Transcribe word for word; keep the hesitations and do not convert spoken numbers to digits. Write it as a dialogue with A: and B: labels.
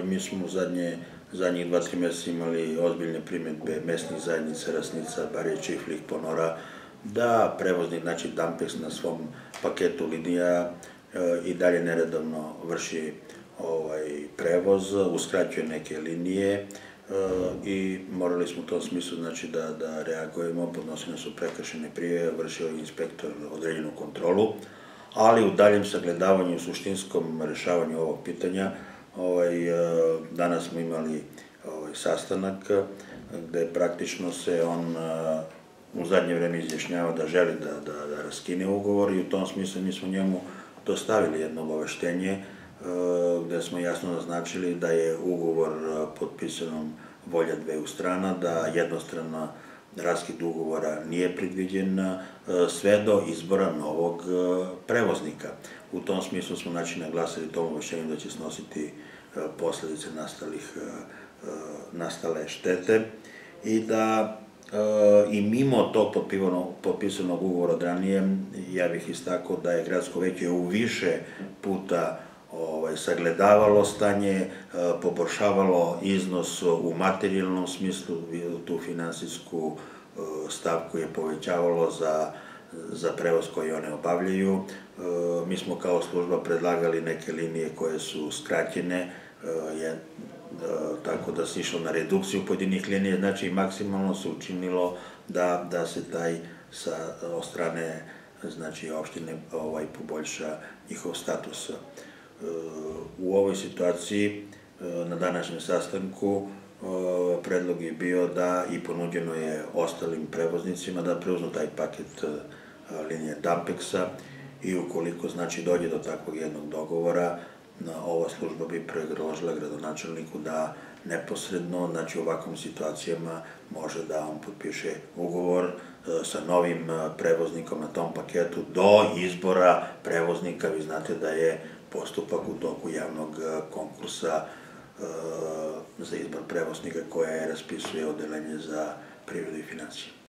A: mi smo u zadnje, zadnjih dva, tri meseca imali ozbiljne primedbe mesnih zajednica, Rasnica, Barije, Čiflik, Ponora, da prevoznik, znači Dampex na svom paketu linija i dalje neredovno vrši prevoz, uskraćuje neke linije i morali smo u tom smislu da reagujemo, podnosili su prekršajne prijave, vršio inspektor određenu kontrolu, ali u daljem sagledavanju i suštinskom rešavanju ovog pitanja danas smo imali sastanak gde praktično se on u zadnje vreme izjašnjava da želi da raskine ugovor i u tom smislu mi smo njemu dostavili jedno obaveštenje gde smo jasno naznačili da je ugovor potpisanom volja dveju strana, da jednostrano raskid ugovora nije predviđen sve do izbora novog prevoznika. U tom smislu smo naglasili tom obaveštenju da će snositi posledice nastale štete i da i mimo tog potpisanog ugovora od ranije, ja bih istakao da je gradsko veće u više puta sagledavalo stanje, poboljšavalo iznos u materijalnom smislu, tu finansijsku stavku je povećavalo za prevoz koji one obavljaju. Mi smo kao služba predlagali neke linije koje su skraćene, tako da se išlo na redukciju pojedinih linija, znači maksimalno se učinilo da se taj od strane opštine poboljša njihov status. U ovoj situaciji, na današnjem sastanku, predlog je bio da i ponuđeno je ostalim prevoznicima da preuznu taj paket linije Dampexa i ukoliko dođe do takvog jednog dogovora, ova služba bi predložila gradonačelniku da neposredno, znači u ovakvim situacijama, može da on potpiše ugovor sa novim prevoznikom na tom paketu do izbora prevoznika. Vi znate da je postupak u toku javnog konkursa za izbor prevoznika koje raspisuje Odeljenje za privredu i finansije.